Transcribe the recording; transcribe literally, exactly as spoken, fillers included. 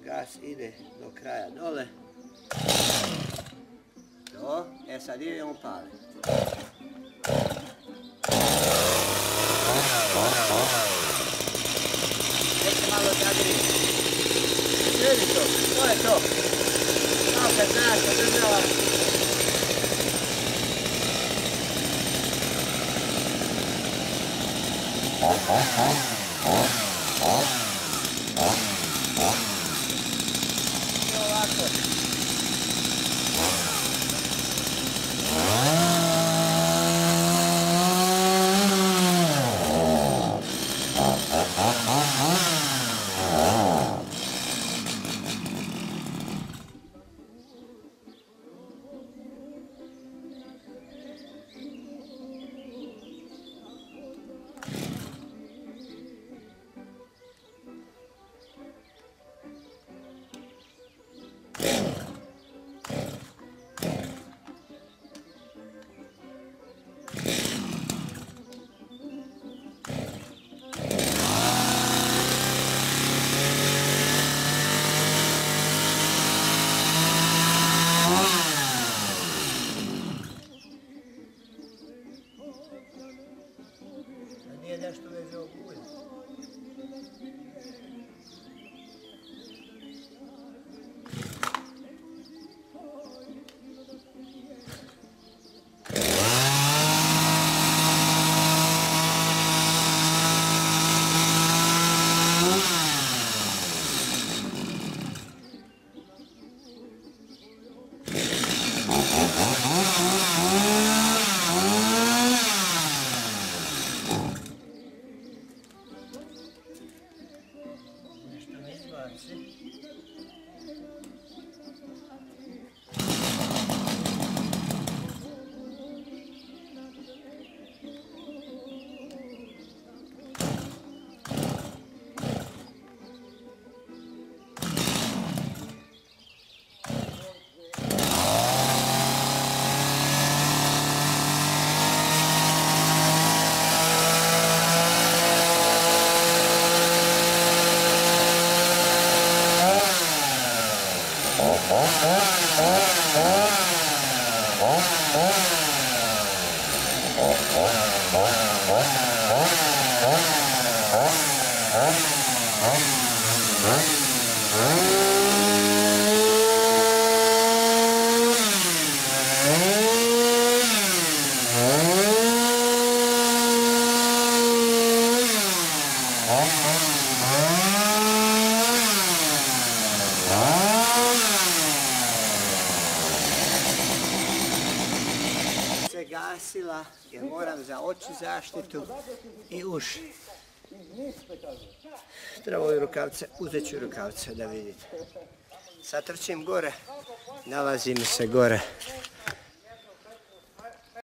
gas ide do kraja dole. To, e sad idemo paliti. Neće malo zadri. Sredi to, to je to. Kao kad znaš da država. Nije nešto veze obuje. Se gasila jer moram za oči zaštitu i uši. Trebaju rukavce, uzet ću rukavce da vidite. Sad trčim gore, nalazi mi se gore